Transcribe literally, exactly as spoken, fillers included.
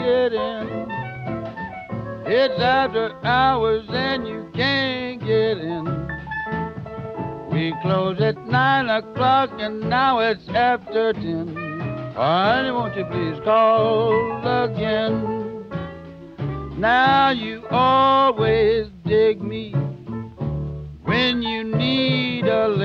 get in. It's after hours and you can't get in. We close at nine o'clock and now it's after ten. Honey, won't you please call again? Now you always dig me when you need a